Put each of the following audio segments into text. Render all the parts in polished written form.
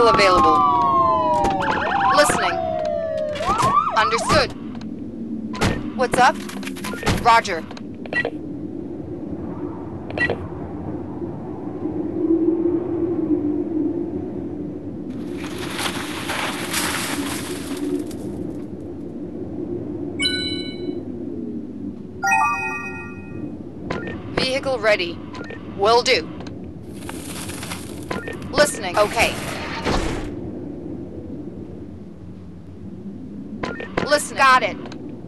Vehicle available. Listening. Understood. What's up? Roger. Vehicle ready. Will do. Listening. Okay. Listen. Got it.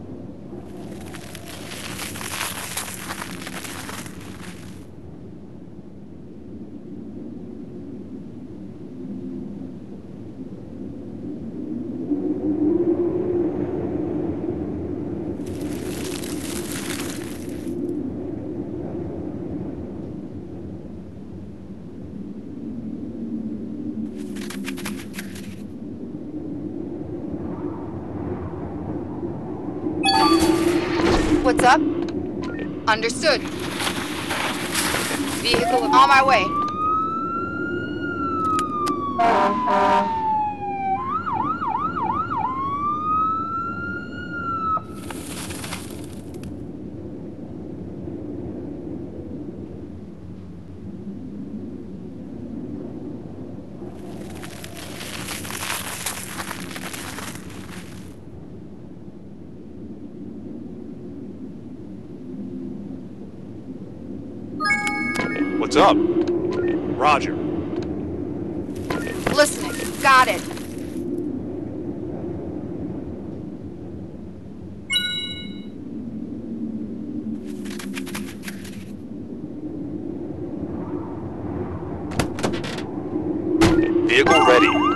What's up? Understood. Vehicle on my way. What's up? Roger. Listening. Got it. Vehicle ready.